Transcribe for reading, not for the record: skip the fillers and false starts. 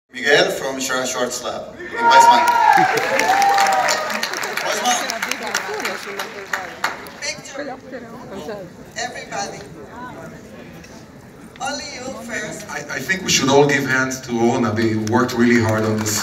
Miguel from Short Slab in Weizmann. Picture. Everybody. Only you first. I think we should all give hands to Rona. They worked really hard on this.